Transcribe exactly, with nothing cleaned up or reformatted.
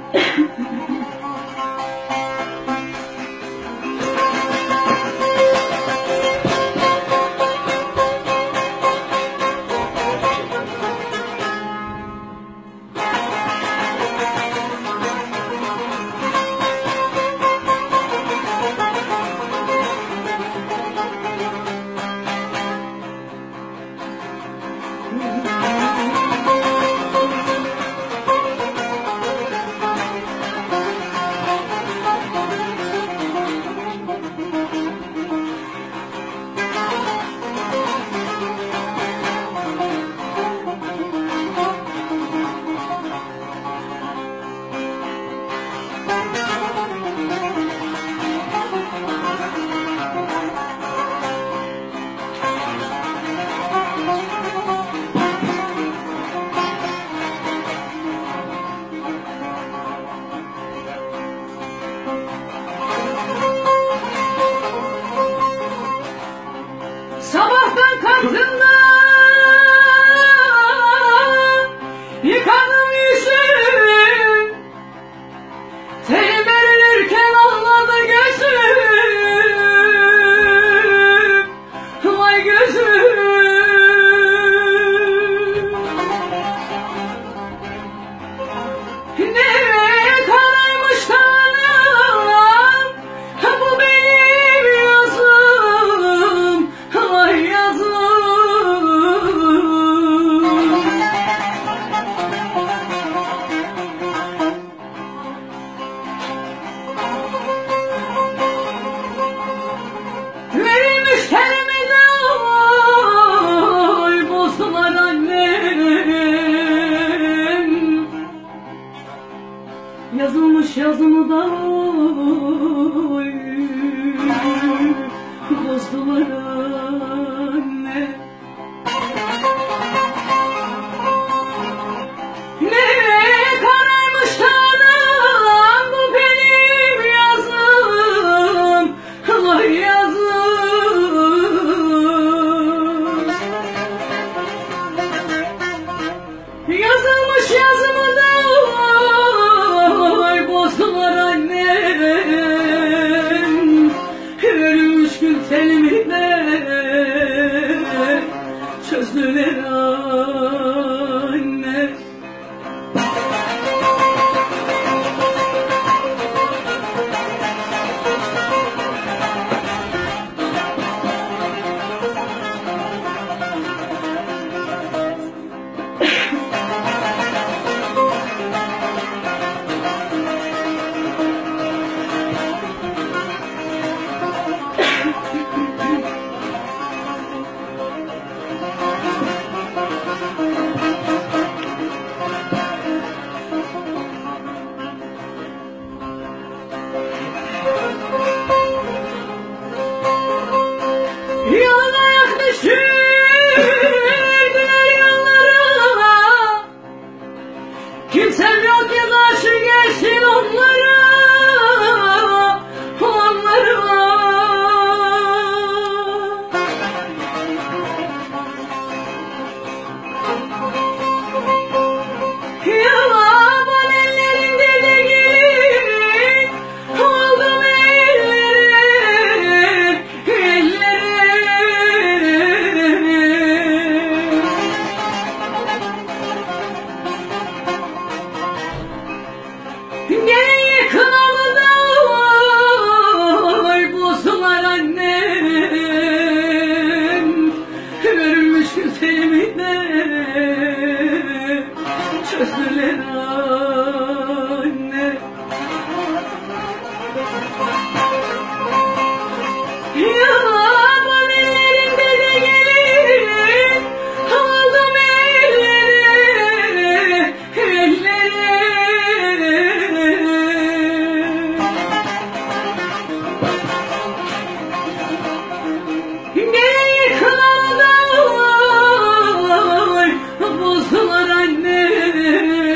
Sabahtan kalktığımda yıkadım yüzüm, terim erilirken ağladı gözüm, vay gözüm. Ne karaymış tanrım, bu benim yazım, vay yazım. Verilmiş terimi de oy bozdular annem, yazılmış yazımı da oy bozdular anne. Ne kararmış tanrım, bu benim yazım, vay yazım. Yazılmış yazımı da oy bozdular annem, ölmüş gül telimi de çözdüler anne. Yolda yaklaşırdılar yollara, kimsem yok ki karşı geçsin onlara, onlara. Yalan ellerinde de gelin, oldum elleri, elleri. Gene yıkılamı da oy bozdular annem, ölmüş güzelimi de çözdüler anne. Yalan ellerinde de gelin, oldum elleri, elleri. Gene yıkılamı da oy bozdular annem,